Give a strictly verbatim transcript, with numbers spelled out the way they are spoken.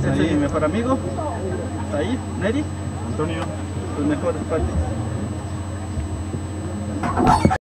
Ese es mi mejor amigo. Está ahí, Neri. Antonio. Tus mejores partes.